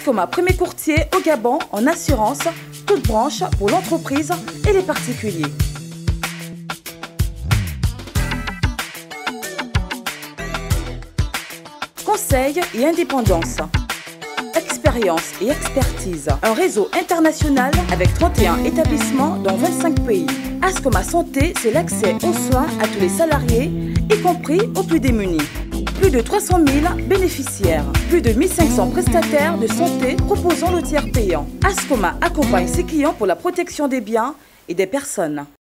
Ascoma, premier courtier au Gabon en assurance, toutes branches pour l'entreprise et les particuliers. Conseil et indépendance. Expérience et expertise. Un réseau international avec 31 établissements dans 25 pays. Ascoma Santé, c'est l'accès aux soins à tous les salariés, y compris aux plus démunis. Plus de 300 000 bénéficiaires. Plus de 1500 prestataires de santé proposant le tiers payant. Ascoma accompagne ses clients pour la protection des biens et des personnes.